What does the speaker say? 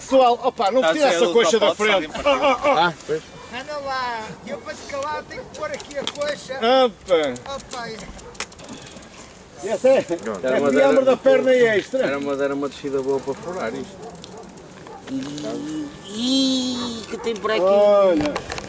pessoal, opa, não tira essa coxa da frente. Pois. Anda lá, eu para te calar tenho que pôr aqui a coxa. Opa. Opa, Esse é o diâmetro da perna extra. Era uma descida boa para furar isto. Ih, que tem por aqui. Olha.